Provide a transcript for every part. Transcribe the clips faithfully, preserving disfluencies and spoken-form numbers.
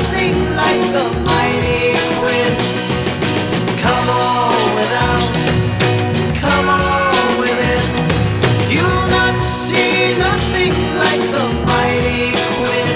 nothing like the mighty Quinn. Come on without, come on within. You'll not see nothing like the mighty Quinn.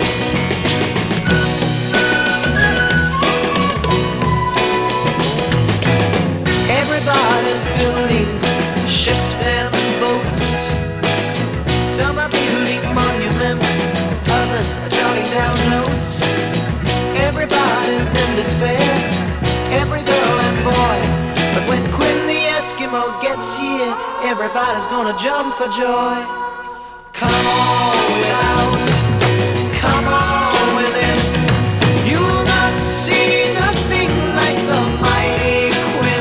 Everybody's building ships and boats. Some are building monuments, others are jotting down notes. Everybody's in despair, every girl and boy. But when Quinn the Eskimo gets here, everybody's gonna jump for joy. Come on without, come on within. You'll not see nothing like the mighty Quinn.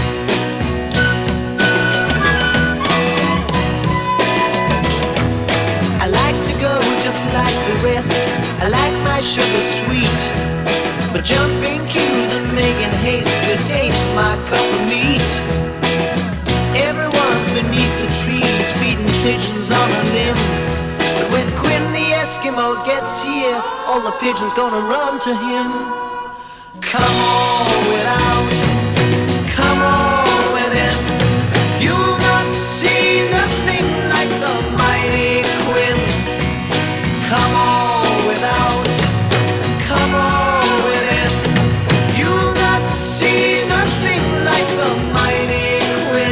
I like to go just like the rest, I like my sugar sweet. But jumping queues and making haste just ain't my cup of meat. Everyone's beneath the trees feeding pigeons on a limb. But when Quinn the Eskimo gets here, all the pigeons gonna run to him. Come on without, come on within. You'll not see nothing like the mighty Quinn. Come on without, come on within. You'll not see nothing like the mighty Quinn.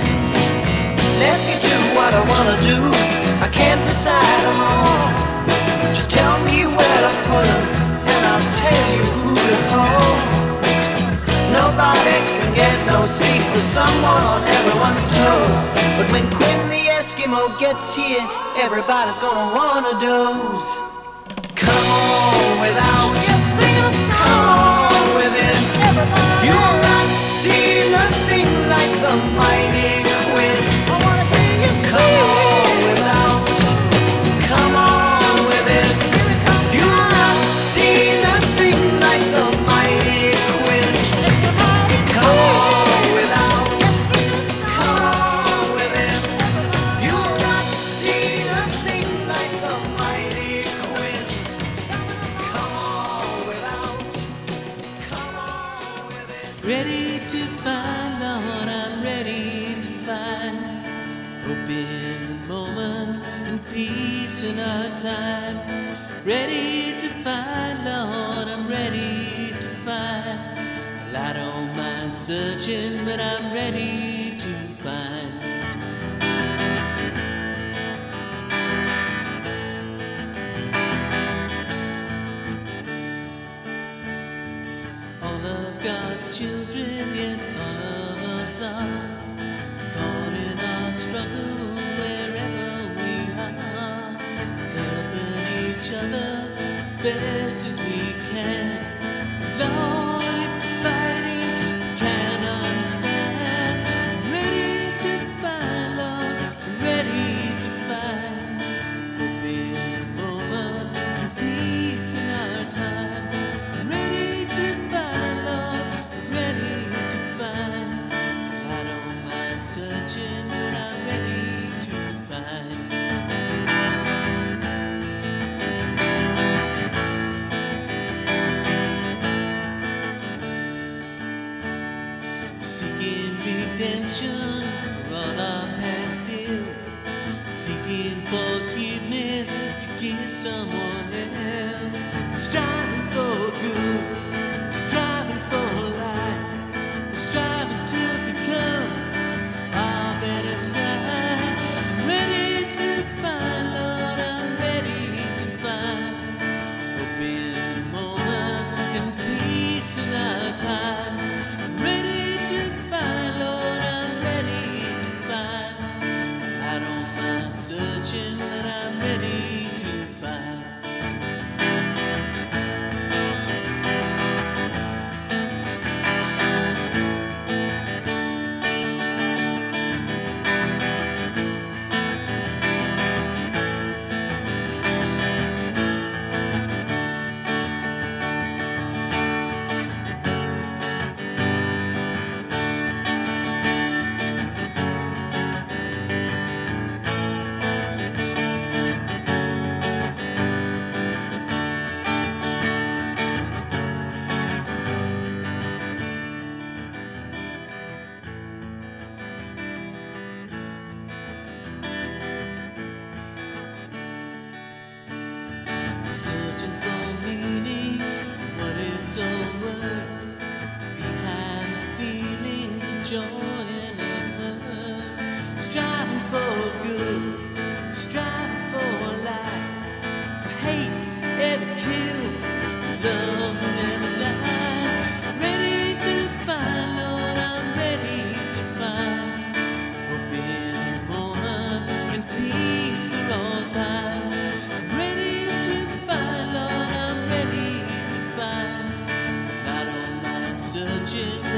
Let me do what I wanna do, I can't decide them all. Just tell me where to put them, and I'll tell you who to call. Nobody can get no sleep with someone on everyone's toes. But when Quinn the Eskimo gets here, everybody's gonna wanna doze. Come on without, come on within. You'll not see nothing like the mighty Quinn. Come on without, come on within. You'll not see nothing like the mighty Quinn. Come on without, come on within. You'll not see nothing like the mighty Quinn. Come on without, come on within. Ready to find, Lord, I'm ready to find hope in the moment and peace in our time. Ready to find, Lord, I'm ready to find. Well, I don't mind searching, but I'm ready to find. All of God's children, yes, all of us are caught in our struggles wherever we are, helping each other as best as we can. But Lord, it's the fighting we can't understand. I'm ready to find, Lord, I'm ready to find hope in the moment and peace in our time. I'm ready to find, Lord, I'm ready to find. Well, I don't mind searching, but I'm ready to find. Seeking redemption for all our past deals, seeking forgiveness to give someone else, striving for good, striving for light, striving to become our better side. I'm ready to find, Lord, I'm ready to find hope in the moment and peace in our time. I'm ready to find, Lord, I'm ready to find. Well, I don't mind searching, but I'm ready to find. love never dies. Ready to find, Lord, I'm ready to find hope in the moment and peace for all time. I'm ready to find, Lord, I'm ready to find. But I don't mind searching